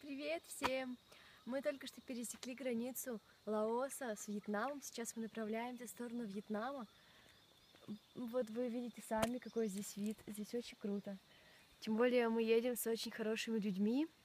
Привет всем! Мы только что пересекли границу Лаоса с Вьетнамом. Сейчас мы направляемся в сторону Вьетнама. Вот вы видите сами, какой здесь вид. Здесь очень круто. Тем более мы едем с очень хорошими людьми.